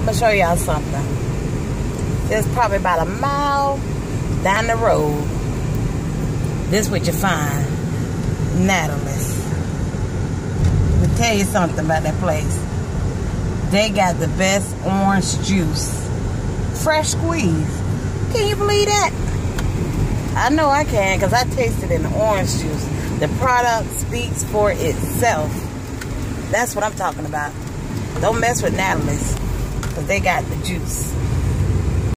I'm gonna show y'all something. It's probably about a mile down the road. This what you find. Natalie's. Let me tell you something about that place. They got the best orange juice. Fresh squeeze. Can you believe that? I know I can, because I tasted in the orange juice. The product speaks for itself. That's what I'm talking about. Don't mess with Natalie's, because they got the juice.